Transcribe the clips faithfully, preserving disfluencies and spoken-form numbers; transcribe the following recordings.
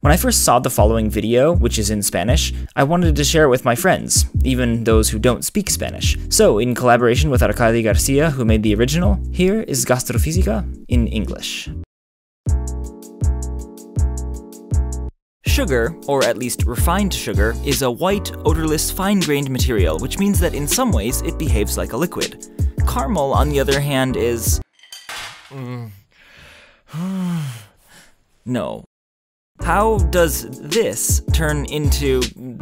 When I first saw the following video, which is in Spanish, I wanted to share it with my friends, even those who don't speak Spanish. So, in collaboration with Arcadi Garcia, who made the original, here is Gastrofísica in English. Sugar, or at least refined sugar, is a white, odorless, fine-grained material, which means that in some ways it behaves like a liquid. Caramel, on the other hand, is... no. How does this turn into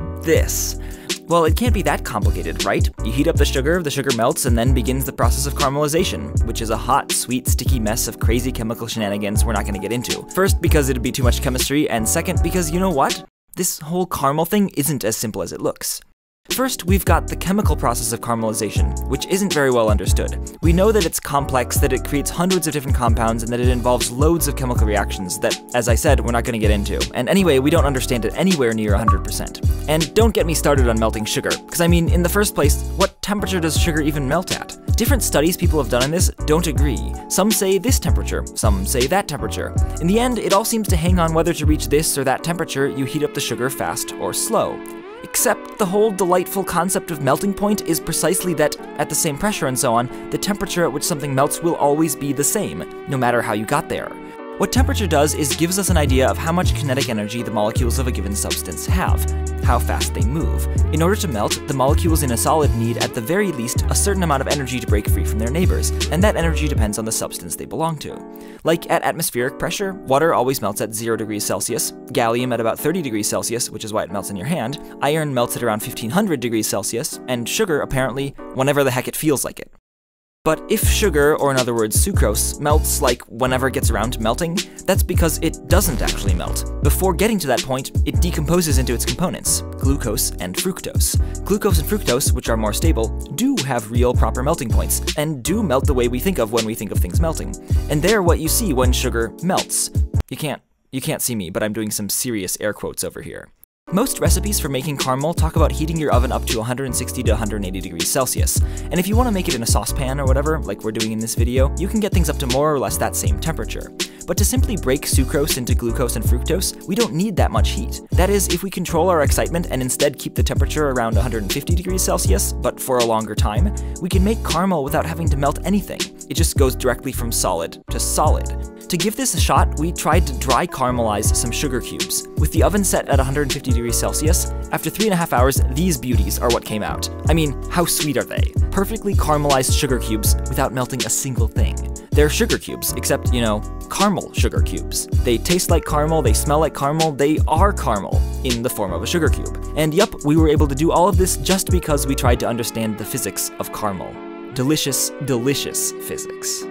this? Well, it can't be that complicated, right? You heat up the sugar, the sugar melts, and then begins the process of caramelization, which is a hot, sweet, sticky mess of crazy chemical shenanigans we're not going to get into. First, because it'd be too much chemistry, and second, because you know what? This whole caramel thing isn't as simple as it looks. First, we've got the chemical process of caramelization, which isn't very well understood. We know that it's complex, that it creates hundreds of different compounds, and that it involves loads of chemical reactions that, as I said, we're not going to get into. And anyway, we don't understand it anywhere near one hundred percent. And don't get me started on melting sugar, because I mean, in the first place, what temperature does sugar even melt at? Different studies people have done on this don't agree. Some say this temperature, some say that temperature. In the end, it all seems to hang on whether to reach this or that temperature, you heat up the sugar fast or slow. Except the whole delightful concept of melting point is precisely that, at the same pressure and so on, the temperature at which something melts will always be the same, no matter how you got there. What temperature does is gives us an idea of how much kinetic energy the molecules of a given substance have, how fast they move. In order to melt, the molecules in a solid need, at the very least, a certain amount of energy to break free from their neighbors, and that energy depends on the substance they belong to. Like at atmospheric pressure, water always melts at zero degrees Celsius, gallium at about thirty degrees Celsius, which is why it melts in your hand, iron melts at around fifteen hundred degrees Celsius, and sugar, apparently, whenever the heck it feels like it. But if sugar, or in other words sucrose, melts like whenever it gets around to melting, that's because it doesn't actually melt. Before getting to that point, it decomposes into its components, glucose and fructose. Glucose and fructose, which are more stable, do have real proper melting points, and do melt the way we think of when we think of things melting. And they're what you see when sugar melts. You can't, you can't see me, but I'm doing some serious air quotes over here. Most recipes for making caramel talk about heating your oven up to one hundred sixty to one hundred eighty degrees Celsius, and if you want to make it in a saucepan or whatever, like we're doing in this video, you can get things up to more or less that same temperature. But to simply break sucrose into glucose and fructose, we don't need that much heat. That is, if we control our excitement and instead keep the temperature around one hundred fifty degrees Celsius, but for a longer time, we can make caramel without having to melt anything. It just goes directly from solid to solid. To give this a shot, we tried to dry caramelize some sugar cubes. With the oven set at one hundred fifty degrees Celsius, after three and a half hours, these beauties are what came out. I mean, how sweet are they? Perfectly caramelized sugar cubes without melting a single thing. They're sugar cubes, except, you know, caramel sugar cubes. They taste like caramel, they smell like caramel, they are caramel in the form of a sugar cube. And yup, we were able to do all of this just because we tried to understand the physics of caramel. Delicious, delicious physics.